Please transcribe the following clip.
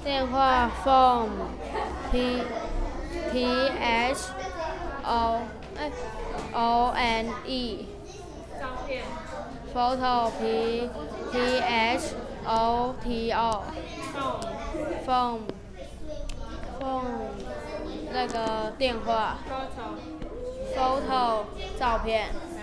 电话 phone。 照片。 photo photo。phone。那个电话。photo 照片。